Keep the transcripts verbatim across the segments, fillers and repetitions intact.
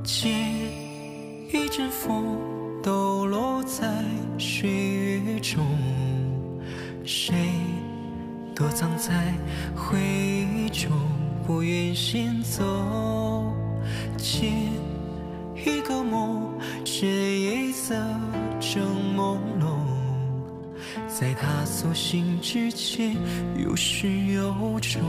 借一阵风，抖落在岁月中，谁躲藏在回忆中，不愿先走。借一个梦，这夜色正朦胧，在他苏醒之前，有始有终。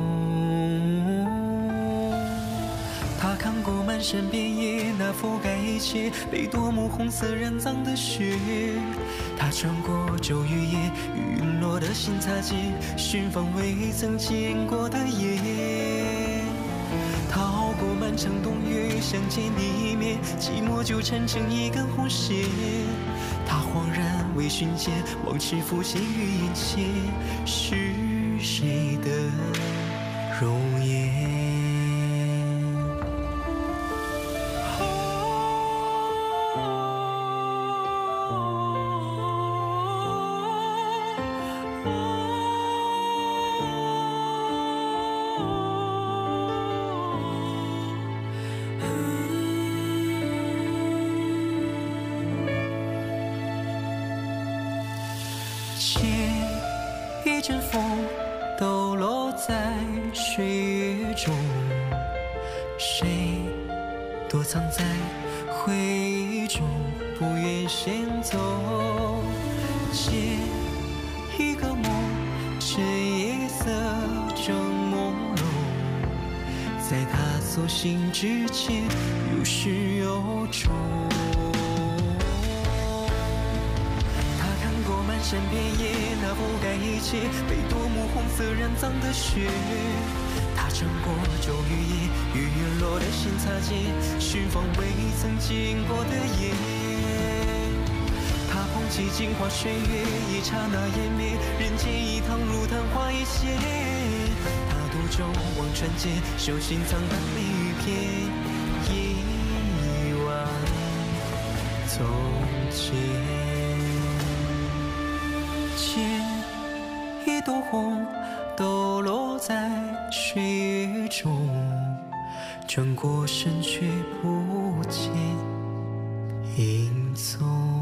他看过漫山遍野，那覆盖一切被夺目红色染脏的雪。他穿过昼与夜，与陨落的心擦肩，寻访未曾见过的夜。他熬过漫长冬月，想见你一面，寂寞就缠成一根红线。他恍然微醺间，往事浮现于眼前，是谁的容颜？借一阵风，抖落在岁月中，谁躲藏在回忆中，不愿先走。借一个梦，这夜色正朦胧，在他苏醒之前，有始有终。漫山遍野，那覆盖一切被夺目红色染脏的雪。他穿过昼与夜，与陨落的心擦肩，寻访未曾见过的夜。他捧起镜花水月，一刹那湮灭，人间一趟如昙花一现。他独舟望穿间，手心藏的每一片，一往从前。借一朵红，抖落在岁月中，转过身却不见影踪。